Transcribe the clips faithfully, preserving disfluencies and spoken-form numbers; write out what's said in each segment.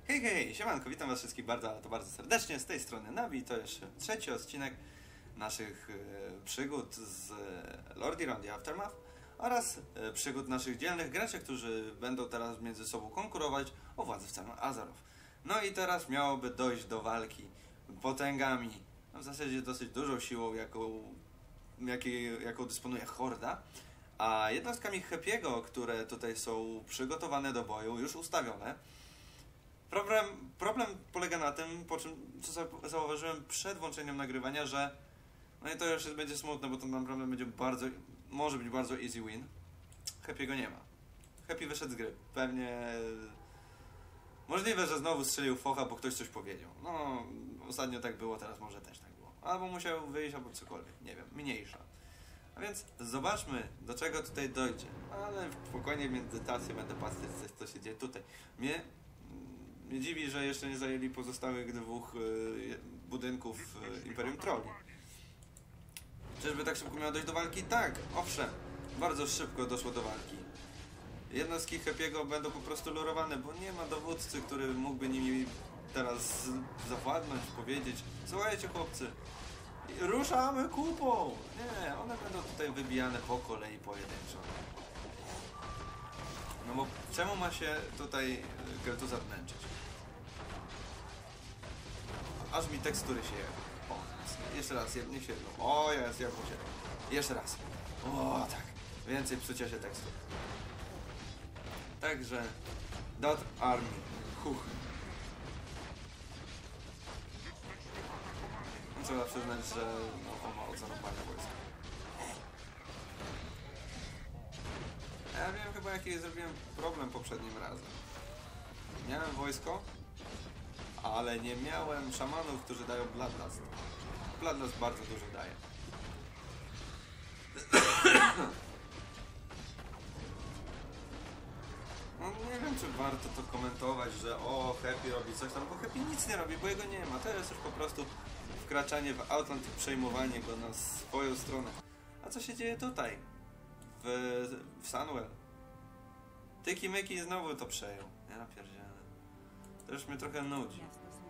Hej, hej, siemanko, witam was wszystkich bardzo, ale to bardzo serdecznie. Z tej strony Navi, to jeszcze trzeci odcinek naszych e, przygód z e, Lordi Rondi Aftermath oraz e, przygód naszych dzielnych graczy, którzy będą teraz między sobą konkurować o władzę w całym Azeroth. No i teraz miałoby dojść do walki potęgami, no w zasadzie dosyć dużą siłą, jaką, jakiej, jaką dysponuje Horda, a jednostkami Happy'ego, które tutaj są przygotowane do boju, już ustawione. Problem, problem polega na tym, po czym co zauważyłem przed włączeniem nagrywania, że no i to już będzie smutne, bo to naprawdę będzie bardzo, może być bardzo easy win. Happy'ego nie ma. Happy wyszedł z gry. Pewnie możliwe, że znowu strzelił focha, bo ktoś coś powiedział. No, ostatnio tak było, teraz może też tak było. Albo musiał wyjść, albo cokolwiek. Nie wiem, mniejsza. A więc zobaczmy, do czego tutaj dojdzie. Ale spokojnie w medytacji będę patrzeć, co się dzieje tutaj. Mnie Mnie dziwi, że jeszcze nie zajęli pozostałych dwóch y, budynków y, Imperium Trolli. Czyżby tak szybko miało dojść do walki? Tak, owszem, bardzo szybko doszło do walki. Jednostki Happy'ego będą po prostu lurowane, bo nie ma dowódcy, który mógłby nimi teraz zawładnąć, powiedzieć: słuchajcie chłopcy, ruszamy kupą! Nie, one będą tutaj wybijane po kolei pojedynczo. No bo czemu ma się tutaj Kel'Thuzad męczyć? Aż mi tekstury się jedzą. O, jeszcze raz, niech się jedzą. O, jest, jak się. Jeszcze raz. O, tak. Więcej psucia się tekstur. Także Dot Army. Huch. Trzeba przyznać, że no, on ma od zarąbania wojska. Ja wiem chyba jaki zrobiłem problem poprzednim razem. Miałem wojsko, ale nie miałem szamanów, którzy dają Bloodlust. Bloodlust bardzo dużo daje. No nie wiem, czy warto to komentować, że o, Happy robi coś tam, bo Happy nic nie robi, bo jego nie ma. To jest już po prostu wkraczanie w Outland i przejmowanie go na swoją stronę. A co się dzieje tutaj? W, w Sunwell. Tyki Myki znowu to przejął. Ja pierdzielę. To już mnie trochę nudzi.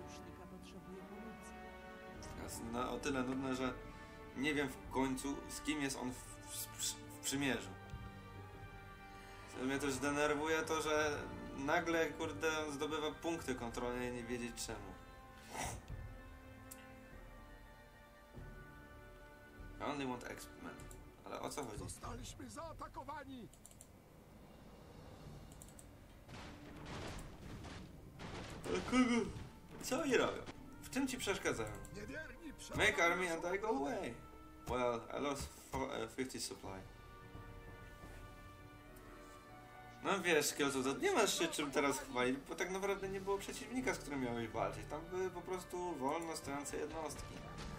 Jest na, o tyle nudne, że nie wiem w końcu, z kim jest on w, w, w przymierzu. Co mnie też denerwuje to, że nagle, kurde, zdobywa punkty kontrolne i nie wiedzieć czemu. I only want X-Men. Ale o co chodzi? Zostaliśmy zaatakowani! Ale kogo? Co oni robią? W czym ci przeszkadzają? Make army and I go away. Well, I lost fifty supply. No wiesz, Kel'Thuzad, nie masz się czym teraz chwalić, bo tak naprawdę nie było przeciwnika, z którym miałeś walczyć. Tam były po prostu wolno stojące jednostki.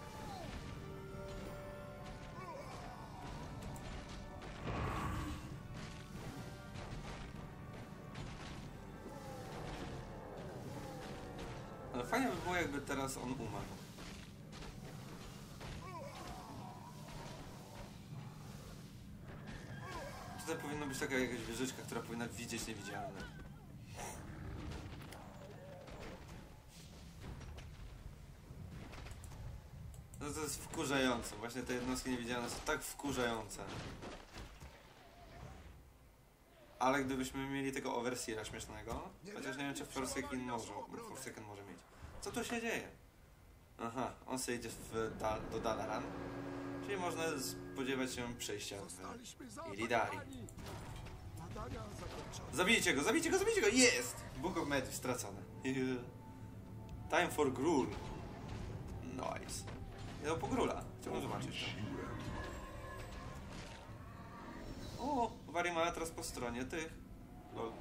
Ale fajnie by było, jakby teraz on umarł. Tutaj powinna być taka jakaś wieżyczka, która powinna widzieć niewidzialne. No to jest wkurzające. Właśnie te jednostki niewidzialne są tak wkurzające. Ale gdybyśmy mieli tego Overseera śmiesznego, chociaż nie wiem, czy Forsaken może, Forsaken może mieć. Co tu się dzieje? Aha, on sobie idzie w da, do Dalaran, czyli można spodziewać się przejścia w Illidari. Zabijcie go, zabijcie go, zabijcie go! Jest! Book of Medivh stracony. Time for Gruul. Nice. Idę po Grula. Chciałbym zobaczyć to. O, Wari ma teraz po stronie tych. Lol.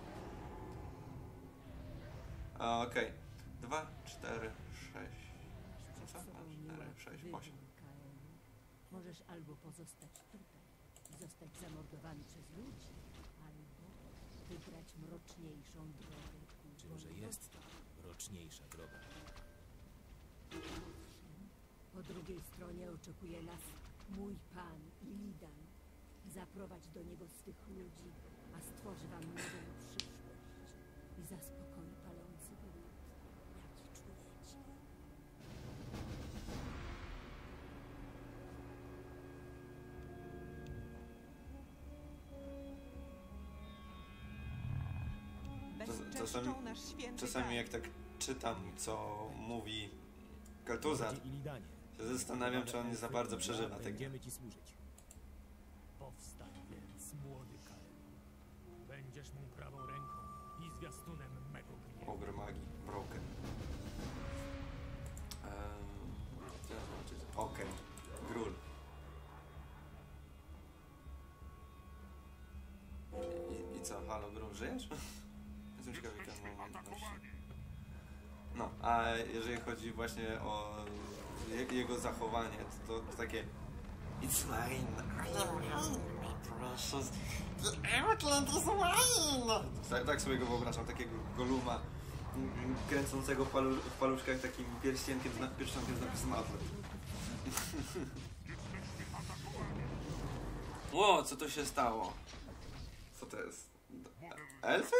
Okej. Okay. Dwa, cztery, sześć. Co? Dwa, cztery, sześć, osiem. Możesz albo pozostać tutaj i zostać zamordowany przez ludzi, albo wybrać mroczniejszą drogę. Czymże jest ta mroczniejsza droga? Po drugiej stronie oczekuje nas mój pan Illidan. Zaprowadź do niego swych ludzi, a stworzy wam nową przyszłość i zaspokoi palący głód. Czasami, Bezczeszczą nasz święty czasami Gaj. jak tak czytam, co mówi Kel'Thuzad, Lordzie Ilidanie, się zastanawiam, czy on nie za bardzo przeżywa tego. Będziemy ci służyć. Powstań więc, młody Kael. Będziesz mu prawą ręką i zwiastunem mego gniewu. Ogr magii, broken. Ehm, co ja zobaczyć? Okej, Grul. I, I co, halo Grul, żyjesz? Jestem ciekawy, jak ten moment nosi. No, a jeżeli chodzi właśnie o je, jego zachowanie, to, to takie It's mine, I am mine, my precious, the Outland is mine! Tak, tak sobie go wyobrażam, takiego Goluma mm, kręcącego w, palu, w paluszkach takim pierścienkiem z, na, pierścionkiem z napisem Outland. Ło, co to się stało? Co to jest? Elfy?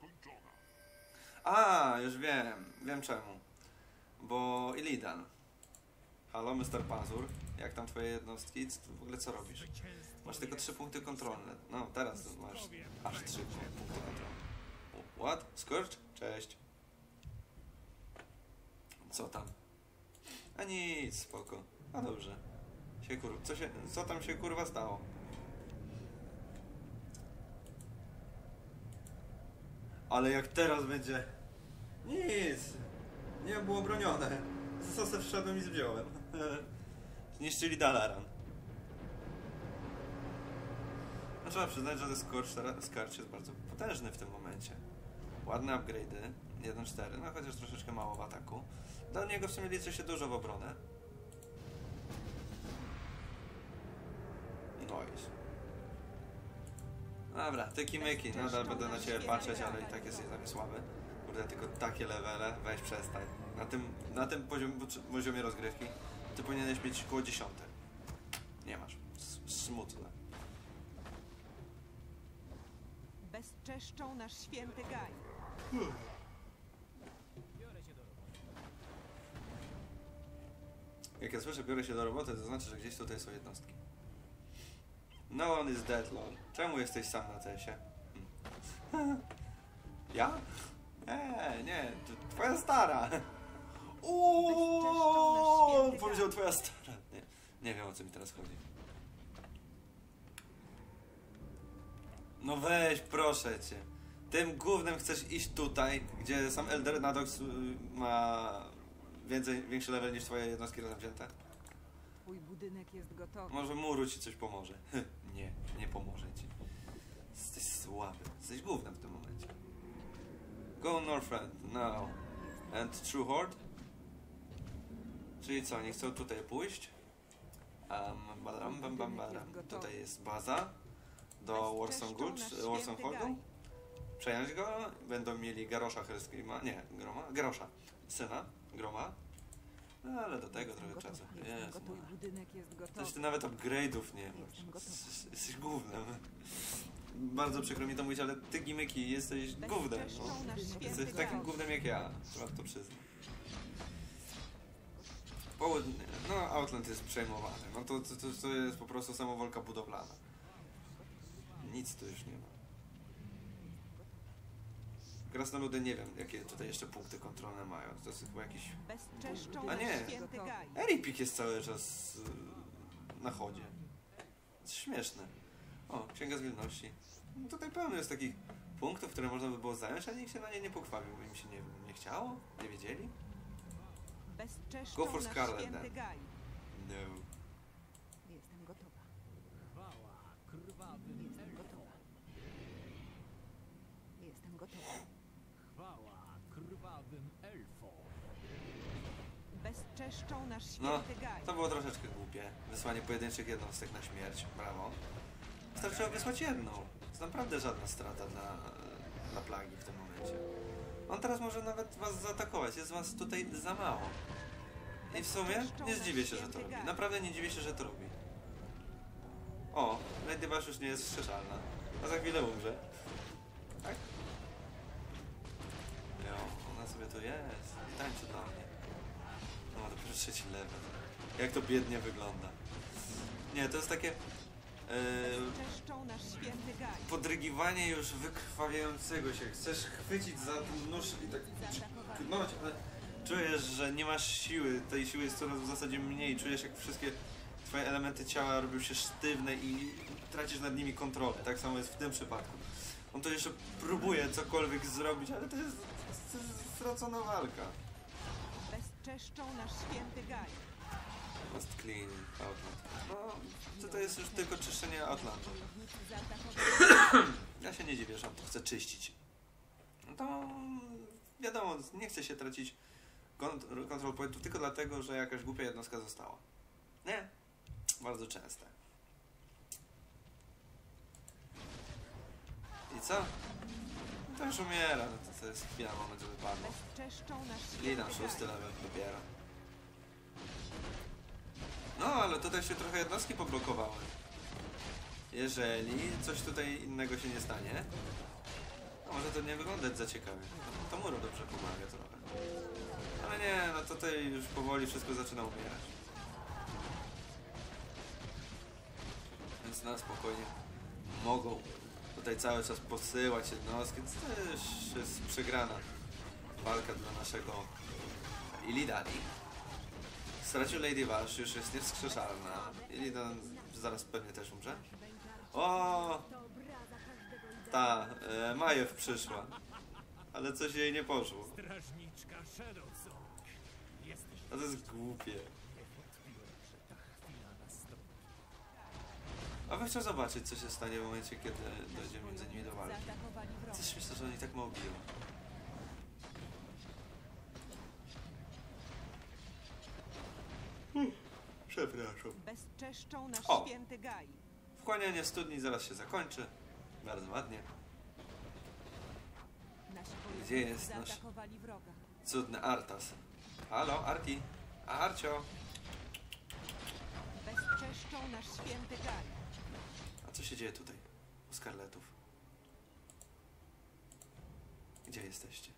A, już wiem, wiem czemu. Bo Illidan. Halo, mister Pazur. Jak tam twoje jednostki? Co, w ogóle co robisz? Masz tylko trzy punkty kontrolne. No, teraz masz aż trzy punkty kontrolne. What? Scourge? Cześć. Co tam? A nic, spoko. A dobrze. Się kur... co, się... co tam się kurwa stało? Ale jak teraz będzie... Nic. Nie było bronione. Został wszedłem i zdjąłem. Zniszczyli Dalaran. No trzeba przyznać, że ten Scourge, Scourge jest bardzo potężny w tym momencie. Ładne upgrade'y. jeden cztery, no chociaż troszeczkę mało w ataku. Dla niego w sumie liczy się dużo w obronę. Nice. Dobra, tyki myki, nadal będę na ciebie patrzeć, ale i tak jest dla mnie słaby. Kurde, tylko takie levele, weź przestań. Na tym, na tym poziomie, poziomie rozgrywki ty powinieneś mieć około dziesiąte. Nie masz. S smutne. Bezczeszczą nasz święty Gaj. Biorę się do roboty. Jak ja słyszę, biorę się do roboty, to znaczy, że gdzieś tutaj są jednostki. No one is dead, lol. Czemu jesteś sam na cesie? Hmm. Ja? Nie, nie, to twoja stara. Uuuu, powiedział twoja stara. Nie, nie wiem, o co mi teraz chodzi. No weź, proszę cię. Tym głównym chcesz iść tutaj, gdzie sam Elder Nadox ma więcej, większy level niż twoje jednostki razem wzięte? Twój budynek jest gotowy. Może muru ci coś pomoże. Nie, nie pomoże ci. Jesteś słaby. Jesteś gównem w tym momencie. Go Northrend, now. And True Horde? Czyli co, nie chcą tutaj pójść? Um, badam, bam, bam, badam. Tutaj jest baza do Warsong Gulch, Warsong Hordu. Przejąć go, będą mieli Garosza Hellscreama, nie, Groma, Garosza, syna, Groma. No, ale do tego trochę czasu. Jezu, Twój budynek jest Przecież gotowy. ty nawet upgrade'ów nie masz. Jesteś, jesteś gównem. Bardzo przykro mi to mówić, ale ty gimyki jesteś gównem. No. Bezczeszczą nasz święty Jesteś takim Gaj. gównem jak ja. Trzeba to przyznać. Południe. No, Outland jest przejmowany. No to, to, to, to jest po prostu samowolka budowlana. Nic tu już nie ma. Krasnoludy nie wiem, jakie tutaj jeszcze punkty kontrolne mają. To jest chyba jakiś... Bezczeszczą A nasz nie. święty Gaj. Eripik jest cały czas yy, na chodzie. To jest śmieszne. O, księga zwinności. No tutaj pełno jest takich punktów, które można by było zająć, ale nikt się na nie nie pochwabił, bo im się nie, nie chciało, nie wiedzieli. Bezczeszczą Go for nasz Scarlet, święty then. Gaj. No. Jestem gotowa. Chwała krwawym Jestem elfom. gotowa. Jestem gotowa. Chwała krwawym elfom. Bezczeszczą nasz No, święty Gaj. to było troszeczkę głupie. Wysłanie pojedynczych jednostek na śmierć. Brawo. Wystarczyło wysłać jedną. To jest naprawdę żadna strata dla, dla plagi w tym momencie. On teraz może nawet was zaatakować. Jest was tutaj za mało. I w sumie nie zdziwię się, że to robi. Naprawdę nie dziwię się, że to robi. O, Lady Bash już nie jest wstrzeszalna. A za chwilę umrze. Tak? Jo, ona sobie tu jest. I tańczy dla mnie. No, dopiero trzeci level. Jak to biednie wygląda. Nie, to jest takie... Bezczeszczą nasz święty Gaj. podrygiwanie już wykrwawiającego się. Chcesz chwycić za ten nóż i tak knąć, ale czujesz, że nie masz siły. Tej siły jest coraz w zasadzie mniej. Czujesz, jak wszystkie twoje elementy ciała robią się sztywne i tracisz nad nimi kontrolę. Tak samo jest w tym przypadku. On to jeszcze próbuje cokolwiek zrobić, ale to jest stracona walka. Bezczeszczą nasz święty Gaj. Must clean Outland. No, to, to jest już tylko czyszczenie Outlandu. Wojownicy zaatakowali. Ja się nie dziwię, że on to chce czyścić. No to wiadomo, nie chce się tracić kont- control pointów tylko dlatego, że jakaś głupia jednostka została. Nie? Bardzo częste. I co? To już umiera, no to, to jest chwila, moment, żeby padło. Bezczeszczą nasz Lina, święty szósty Gaj. level dopiero. No, ale tutaj się trochę jednostki poblokowały. Jeżeli coś tutaj innego się nie stanie, no może to nie wyglądać za ciekawie. To, to Muro dobrze pomaga trochę. Ale nie, no tutaj już powoli wszystko zaczyna umierać. Więc na spokojnie mogą tutaj cały czas posyłać jednostki. To też jest przegrana walka dla naszego Illidani. Stracił Lady Vash, już jest niewskrzeszalna. Illidan zaraz pewnie też umrze. O, ta, e, Majew przyszła. Ale coś jej nie poszło. Strażniczka Shadowsong. Jesteś A to jest głupie. wątpiłem, że ta chwila nastąpi. A bym chciał zobaczyć, co się stanie w momencie, kiedy dojdzie między nimi do walki. Zaatakowali wroga. Coś myślę, że oni tak mało biją. Przepraszam. Bezczeszczą nasz O! święty Gaj. Wchłanianie studni zaraz się zakończy. Bardzo ładnie. Nasi Gdzie wojownicy jest nasz- zaatakowali wroga. Cudny Artas. Halo, Arti. Arcio. Bezczeszczą nasz święty Gaj. A co się dzieje tutaj? U Skarletów. Gdzie jesteście?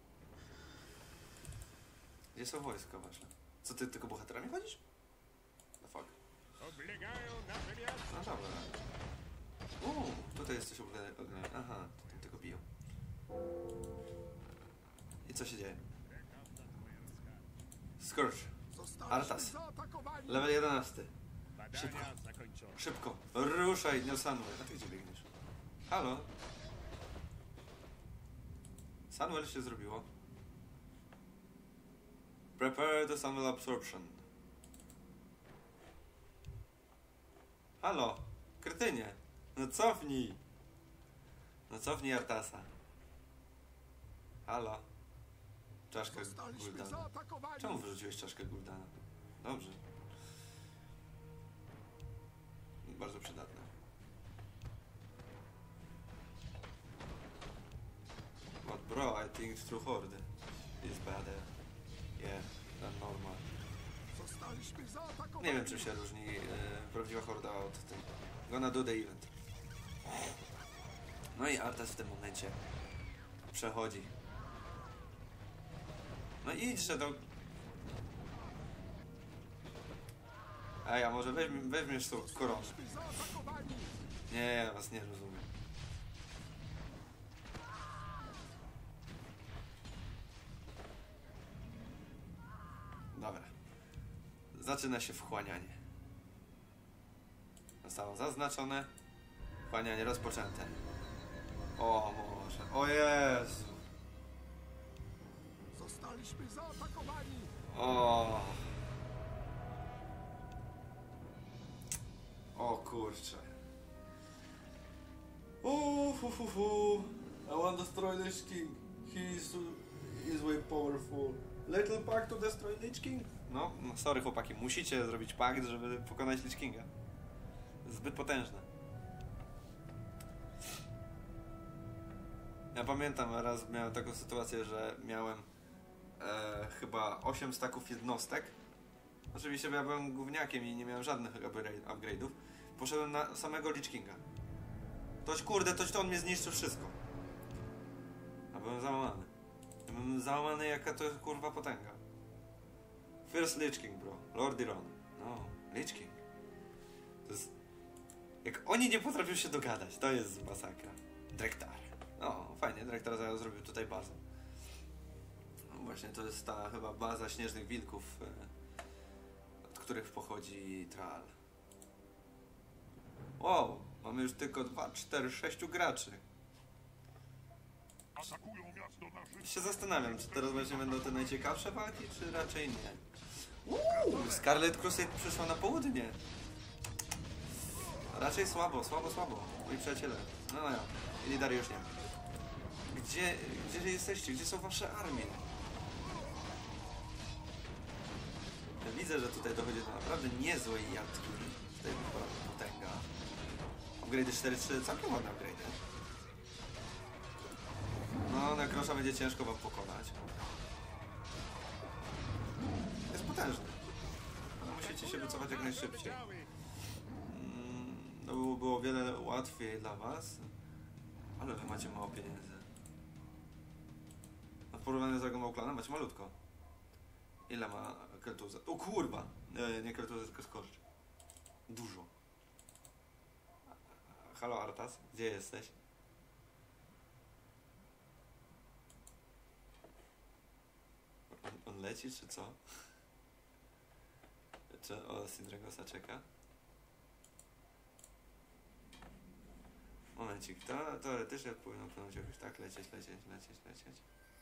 Gdzie są wojska wasze? Co, ty tylko bohaterami chodzisz? The fuck. Oblegają nasze miasto. No dobra. Uuu, tutaj jesteś ogólnie. Aha, tutaj tylko biją. I co się dzieje? Scourge. Zostaliśmy Artas. zaatakowani. Level jedenasty. Szybko. Badania zakończone. Szybko. Ruszaj, nie Samuel. A ty gdzie biegniesz? Halo? Samuel się zrobiło. Prepare the Samuel absorption. Halo? Kretynie. No cofnij. No cofnij Artasa. Halo? Czaszka Zostaliśmy Guldana. zaatakowani. Czemu wyrzuciłeś czaszkę Guldana? Dobrze. Bardzo przydatne. But bro, I think through horde is better. Yeah, than normal. Zostaliśmy zaatakowani. Nie wiem, czym się różni e, prawdziwa horda od tym. Gonna do the event. No i Artas w tym momencie przechodzi. No i idźże do... Ej, a może weźmie, weźmiesz tą koronę? Zostaliśmy zaatakowani. Nie, ja was nie rozumiem. Dobra. Zaczyna się wchłanianie. Zostało zaznaczone. Wchłanianie rozpoczęte. O może. O Jezu. Zostaliśmy zaatakowani. O. O kurczę. Uuu, fu, fu, fu. I want to destroy this king. He is, is way powerful. Little pact to destroy Lich King? No, no sorry chłopaki, musicie zrobić pakt, żeby pokonać Lich Kinga. Zbyt potężne. Ja pamiętam, raz miałem taką sytuację, że miałem e, chyba osiem staków jednostek. Oczywiście ja byłem gówniakiem i nie miałem żadnych upgrade- upgrade'ów. Poszedłem na samego Lich Kinga. Toś kurde, toś to on mnie zniszczył wszystko. A byłem załamany. Byłem załamany jaka to jest kurwa potęga. First Lich King, bro. Lord Iron. No, Lich King. To jest Jak oni nie potrafią się dogadać, to jest masakra. Drektar. O, fajnie, Drektar zaraz zrobił tutaj bazę. No właśnie, to jest ta chyba baza śnieżnych wilków, e, od których pochodzi Tral. Wow, mamy już tylko dwa, cztery, sześciu graczy. Się zastanawiam, czy teraz właśnie będą te najciekawsze walki, czy raczej nie. Uuu, Scarlet Crusade przyszła na południe. Raczej słabo, słabo, słabo. Moi przyjaciele. No no ja. Illidar już nie. Gdzie, gdzie jesteście? Gdzie są wasze armie? Ja widzę, że tutaj dochodzi do naprawdę niezłej jatki. Tutaj potęga. Upgrade cztery trzy, całkiem ładne upgrade. No, na Krosza będzie ciężko wam pokonać. Jest potężny. Musicie się wycofać jak najszybciej. Mm, to było, było wiele łatwiej dla was. Ale wy macie mało pieniędzy. A w porównaniu z Dragon Clanem macie malutko. Ile ma Kel'Thuzad? O kurwa! Nie, nie Kel'Thuzad, tylko Skorcz. Dużo. Halo Arthas, gdzie jesteś? On, on leci, czy co? Czy o Sindragosa czeka? Momencik, to teoretycznie powinno płynąć jakoś tak, lecieć, lecieć, lecieć, lecieć.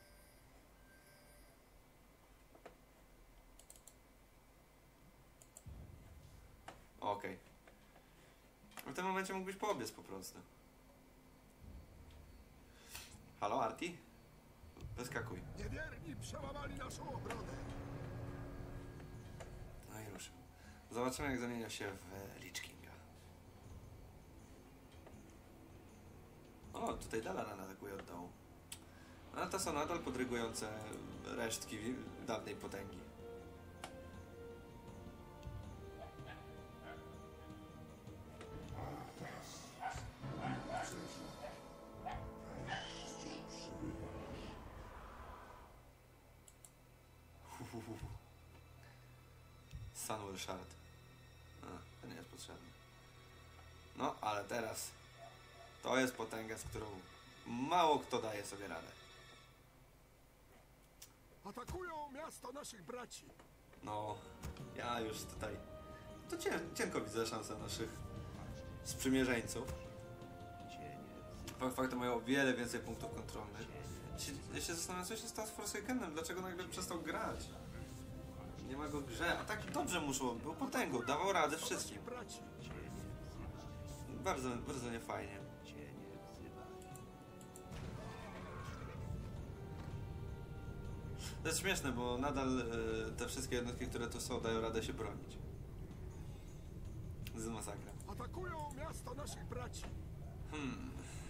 Okej. Okay. W tym momencie mógłbyś poobiec po prostu. Halo, Arti? Wyskakuj. Niewierni przełamali naszą obronę. No i już. Zobaczymy, jak zamienia się w Lich Kinga. O, tutaj Dalaran atakuje od dołu. Ale to są nadal podrygujące resztki dawnej potęgi. Sunwell Shard. A, to nie jest potrzebne. No, ale teraz to jest potęga, z którą mało kto daje sobie radę. Atakują miasto naszych braci. No, ja już tutaj... To cię, cienko widzę szansę naszych sprzymierzeńców. Fakt faktem mają o wiele więcej punktów kontrolnych. Ja się zastanawiam, co się stało z Forsakenem, dlaczego nagle przestał grać. Nie ma go w grze, a tak dobrze muszło, był potęgą, dawał radę wszystkim. Braci. Bardzo, bardzo niefajnie. To jest śmieszne, bo nadal y, te wszystkie jednostki, które tu są, dają radę się bronić. Z masakra. Atakują miasto naszych braci. Hmm.